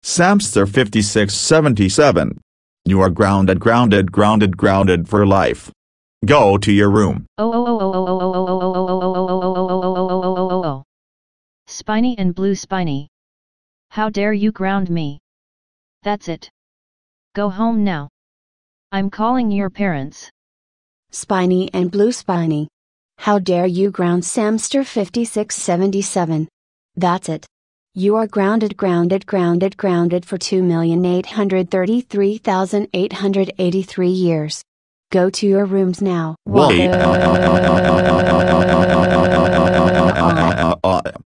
samster5677. You are grounded for life. Go to your room. Spiny and blue spiny. How dare you ground me? That's it. Go home now. I'm calling your parents. Spiny and blue spiny. How dare you ground samster5677? That's it. You are grounded for 2,833,883 years. Go to your rooms now. Wait.